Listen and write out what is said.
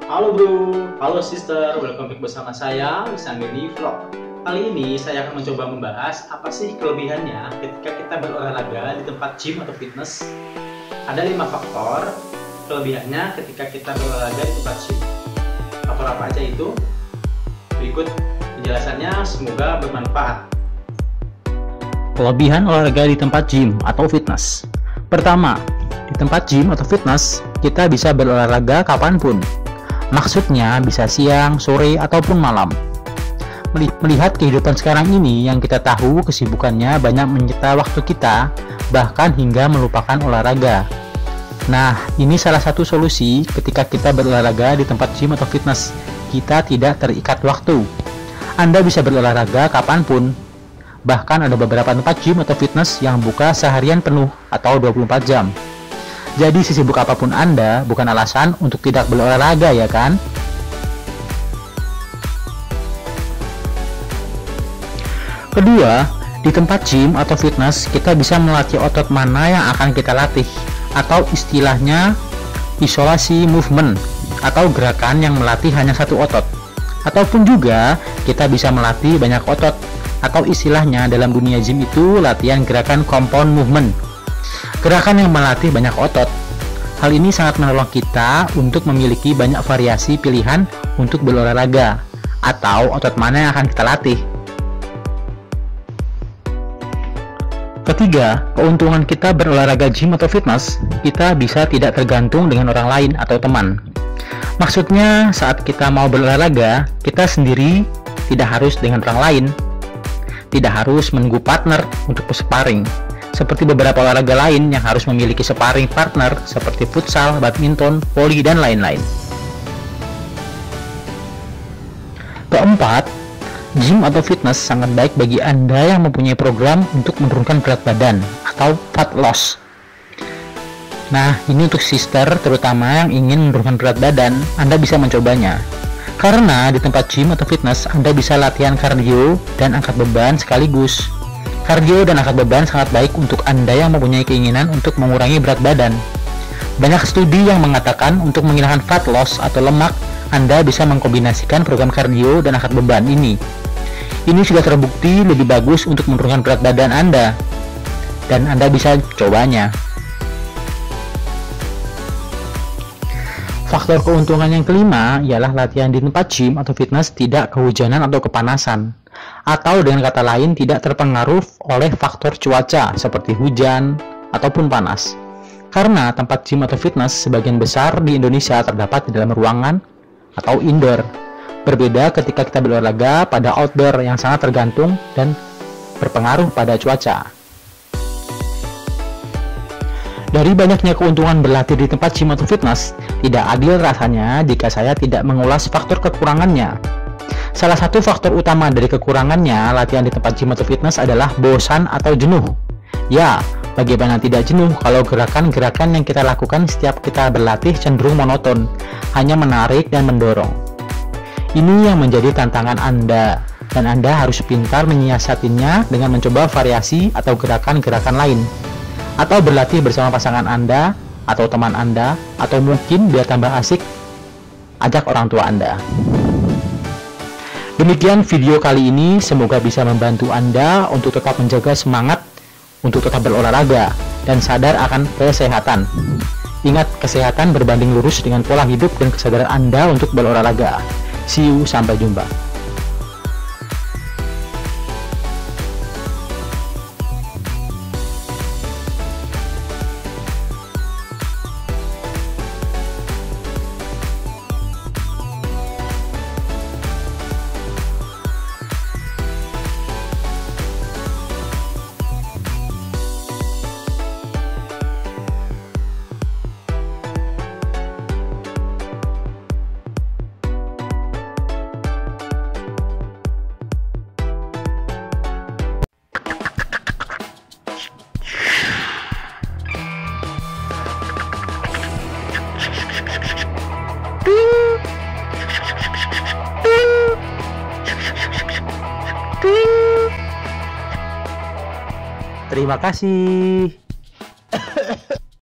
Halo bro, halo sister, welcome back bersama saya, Wisanggeni Vlog. Kali ini saya akan mencoba membahas apa sih kelebihannya ketika kita berolahraga di tempat gym atau fitness. Ada 5 faktor kelebihannya ketika kita berolahraga di tempat gym. Faktor apa aja itu? Berikut penjelasannya, semoga bermanfaat. Kelebihan olahraga di tempat gym atau fitness. Pertama, di tempat gym atau fitness, kita bisa berolahraga kapanpun. Maksudnya bisa siang, sore, ataupun malam. Melihat kehidupan sekarang ini yang kita tahu kesibukannya banyak menyita waktu kita, bahkan hingga melupakan olahraga. Nah, ini salah satu solusi ketika kita berolahraga di tempat gym atau fitness. Kita tidak terikat waktu. Anda bisa berolahraga kapanpun. Bahkan ada beberapa tempat gym atau fitness yang buka seharian penuh atau 24 jam. Jadi sesibuk apapun Anda bukan alasan untuk tidak berolahraga, ya kan? Kedua, di tempat gym atau fitness kita bisa melatih otot mana yang akan kita latih, atau istilahnya isolasi movement, atau gerakan yang melatih hanya satu otot. Ataupun juga kita bisa melatih banyak otot, atau istilahnya dalam dunia gym itu latihan gerakan compound movement, gerakan yang melatih banyak otot. Hal ini sangat menolong kita untuk memiliki banyak variasi pilihan untuk berolahraga, atau otot mana yang akan kita latih. Ketiga, keuntungan kita berolahraga gym atau fitness, kita bisa tidak tergantung dengan orang lain atau teman. Maksudnya, saat kita mau berolahraga, kita sendiri, tidak harus dengan orang lain. Tidak harus menunggu partner untuk bersparing, seperti beberapa olahraga lain yang harus memiliki sparring partner seperti futsal, badminton, voli, dan lain-lain. Keempat, gym atau fitness sangat baik bagi Anda yang mempunyai program untuk menurunkan berat badan atau fat loss. Nah, ini untuk sister terutama yang ingin menurunkan berat badan, Anda bisa mencobanya. Karena di tempat gym atau fitness, Anda bisa latihan kardio dan angkat beban sekaligus. Kardio dan angkat beban sangat baik untuk Anda yang mempunyai keinginan untuk mengurangi berat badan. Banyak studi yang mengatakan untuk menghilangkan fat loss atau lemak, Anda bisa mengkombinasikan program kardio dan angkat beban ini. Ini sudah terbukti lebih bagus untuk menurunkan berat badan Anda. Dan Anda bisa cobanya. Faktor keuntungan yang kelima ialah latihan di tempat gym atau fitness tidak kehujanan atau kepanasan, atau dengan kata lain tidak terpengaruh oleh faktor cuaca seperti hujan ataupun panas. Karena tempat gym atau fitness sebagian besar di Indonesia terdapat di dalam ruangan atau indoor. Berbeda ketika kita berolahraga pada outdoor yang sangat tergantung dan berpengaruh pada cuaca. Dari banyaknya keuntungan berlatih di tempat gym atau fitness, tidak adil rasanya jika saya tidak mengulas faktor kekurangannya. Salah satu faktor utama dari kekurangannya latihan di tempat gym atau fitness adalah bosan atau jenuh. Ya, bagaimana tidak jenuh kalau gerakan-gerakan yang kita lakukan setiap kita berlatih cenderung monoton, hanya menarik dan mendorong. Ini yang menjadi tantangan Anda, dan Anda harus pintar menyiasatinya dengan mencoba variasi atau gerakan-gerakan lain. Atau berlatih bersama pasangan Anda, atau teman Anda, atau mungkin biar tambah asik, ajak orang tua Anda. Demikian video kali ini, semoga bisa membantu Anda untuk tetap menjaga semangat, untuk tetap berolahraga, dan sadar akan kesehatan. Ingat, kesehatan berbanding lurus dengan pola hidup dan kesadaran Anda untuk berolahraga. See you, sampai jumpa. Terima kasih.